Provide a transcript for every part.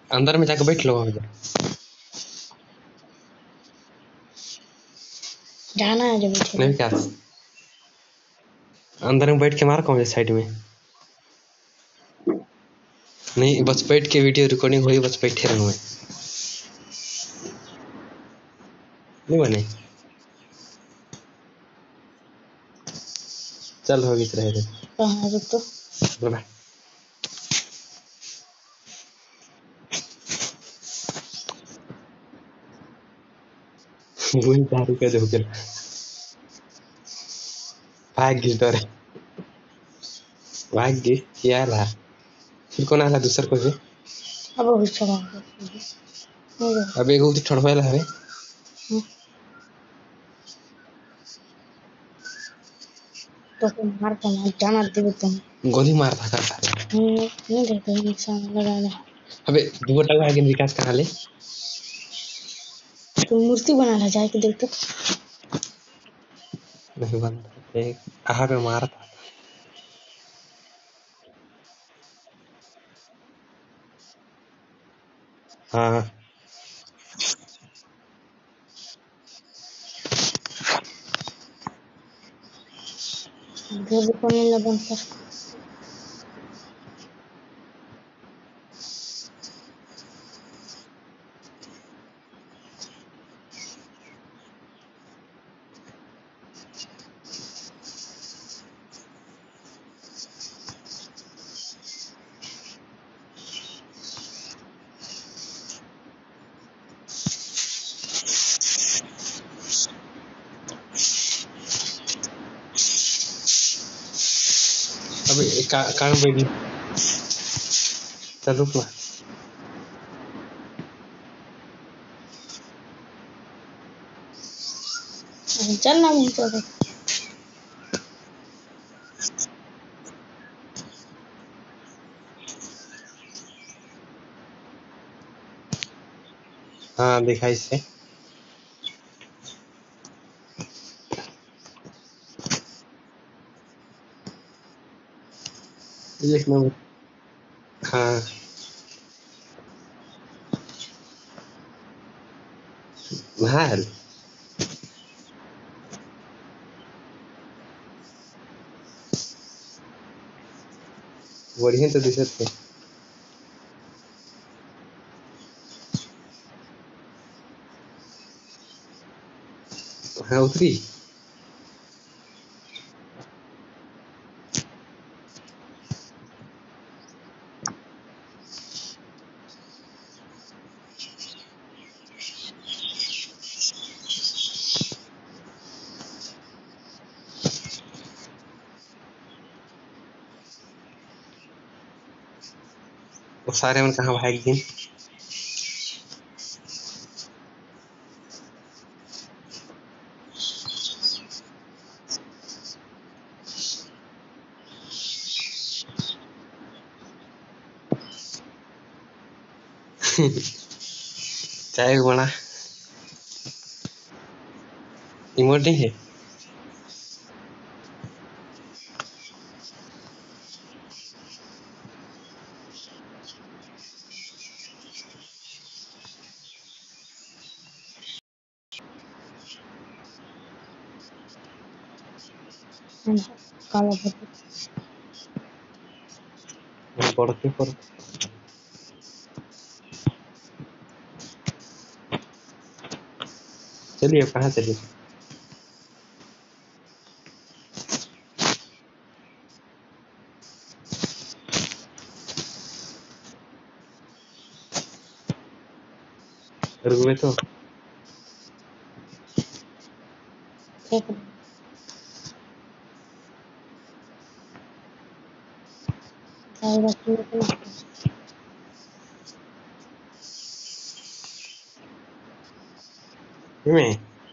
अंदर में जाके बैठ लो वहां पे। जाना है जो बैठे नहीं क्या अंदर में बैठ के मार कौन साइड में नहीं बस बैठ के वीडियो रिकॉर्डिंग हुई बस बैठे रहूं मैं नहीं बने चल होगी रहे थे कहाँ रुक तो बोला वही दारू का जो कर भाग गई डरे भाग गई क्या ला फिर कौन आला दूसर को भी अब हो चला नहीं अब एगो उठी ठड़वाला है तो मार का मार जाना देवे तुम गोली मार था का सारे नहीं देखो निशान लगा ले अबे दुगोटा आगे विकास कहाँ ले तो मूर्ति बना ला जाए के देख तो नहीं बन कहाँ पे मारा था हाँ घर को नहीं बंद कर अबे कहाँ बैठी चल रुक ना चल ना मुझे तो हाँ दिखाई से एक नंबर हाँ हाल बढ़िया तो दिशत थे हाँ उतरी वो सारे मन कहाँ भाग गए चाय बना इमोट नहीं है काला फोटो पढ़ते पढ़ते चलिए कहाँ चलिए रुकवे तो एक जाएगा तो मैं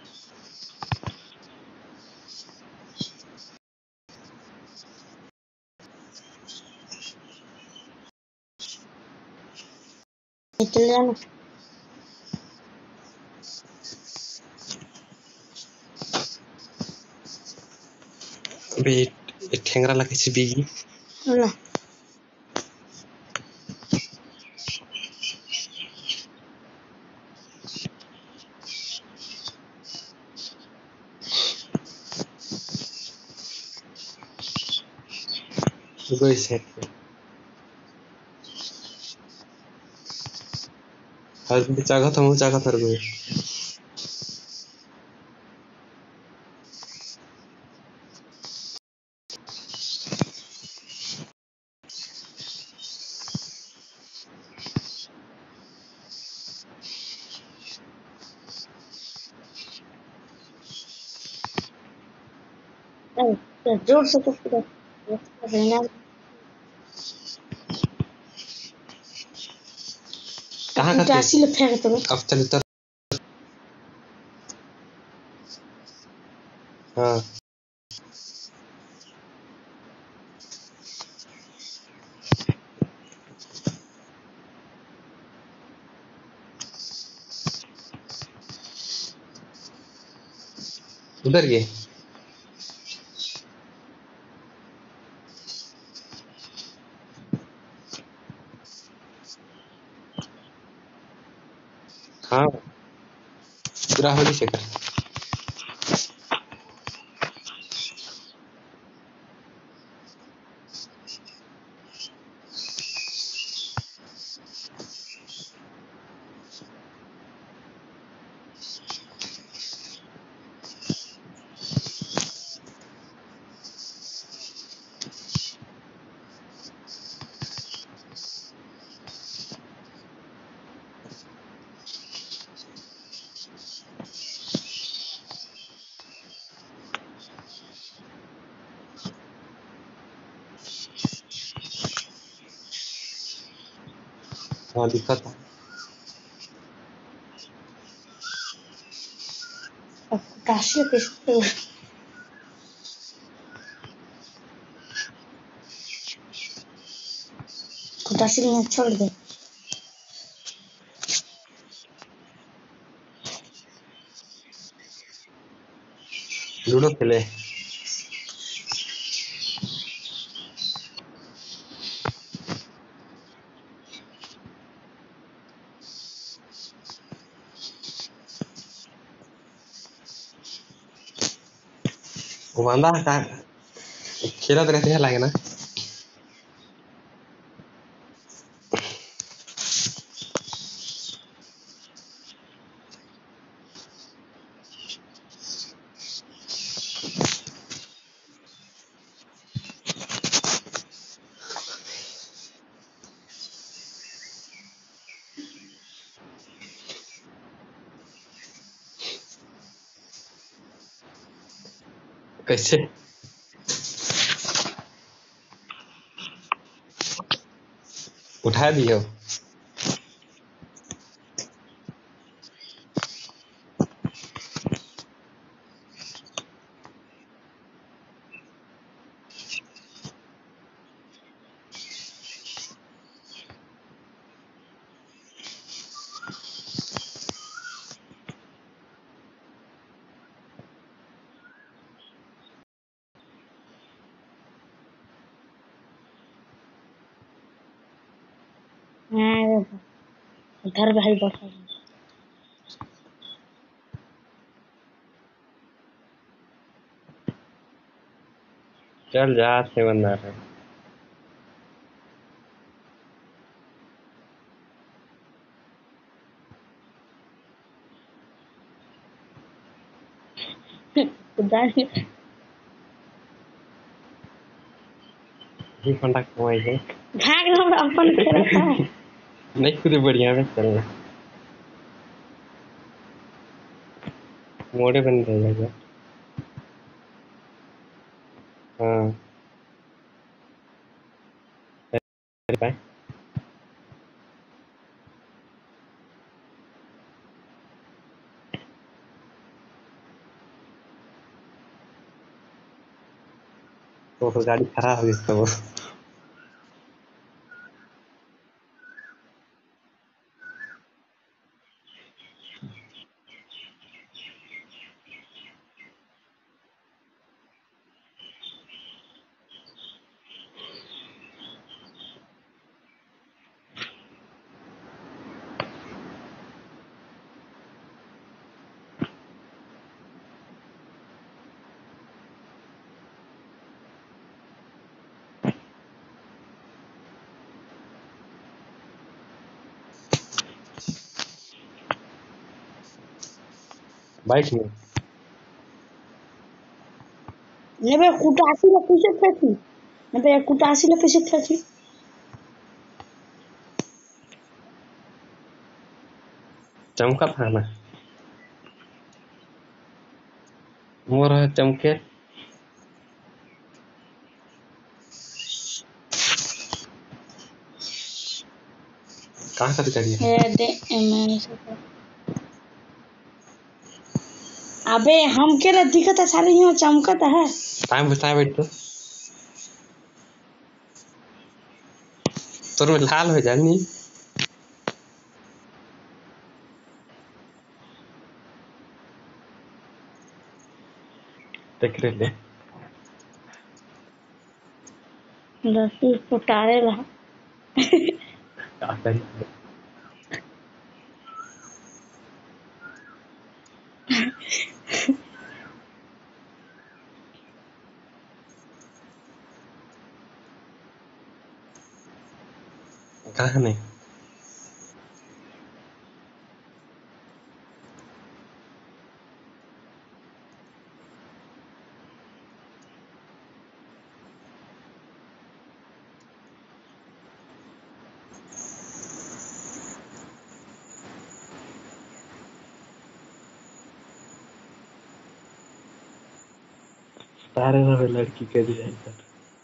चल जाना अबे एक ठेंगरा लगे से बीगी ना गई सेट पे हर भी चागा था गई जोर से तो पूरा रहना कहाँ का टासी ले फेंक तो अब चल उतर हाँ उधर गए हाँ पूरा होली से कर हाँ दिक्कत है टासी ले तो टासी ले छोड़ दे लूडो खेले वो बंदा का खेला तो रहते हैं लागे ना कैसे उठा दियो हाँ घर भाई बैठा चल जा से बंदा है दानी ही फंडा कमाई है भाग रहा हूँ अपन खेला था नहीं खुद बढ़िया में चलना मोड़े बन रहेगा हाँ बाय तो गाड़ी खराब हो गई तो बाइक में Nebe kuta asila pise peti. Nebe kuta asila pise peti. चमका था ना मोर चमके कहाँ का दिखाई दे मैंने सोचा अबे हम के लिए दिखता है सारे यहाँ चमकता है टाइम बताया बैठ तो में लाल हो जानी देख रहे ले लसी फुटारे रहा कहाँ नहीं तारे रहे लड़की के दिया इधर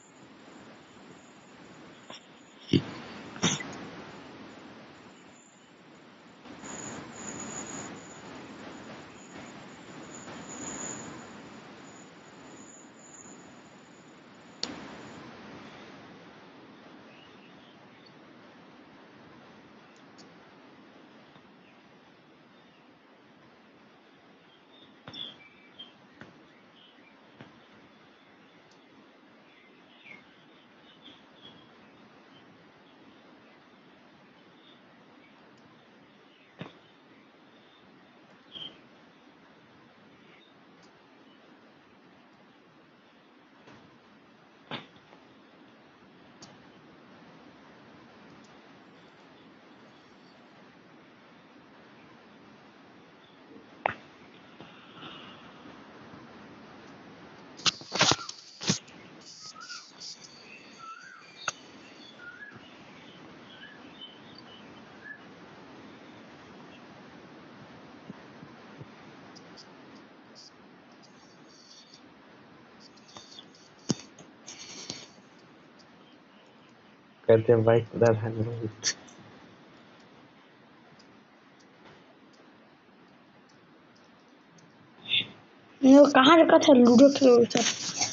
कहते हैं बाइक उधर है रोहित वो कहाँ रखा था लूडो खेलो सर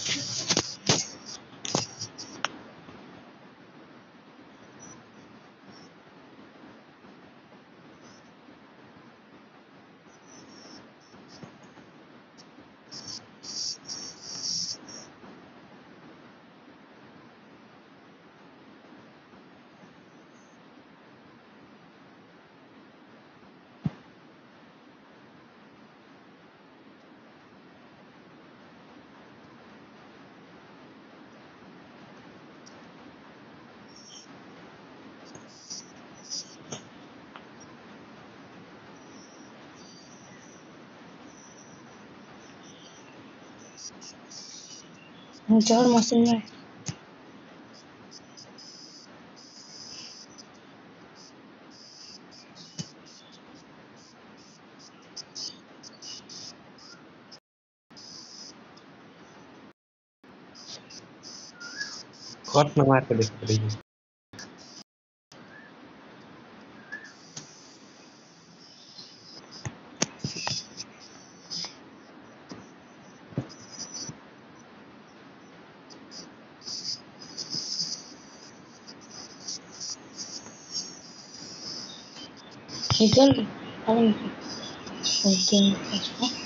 चल मशीन में कट न मार के देख रही है निकल अरे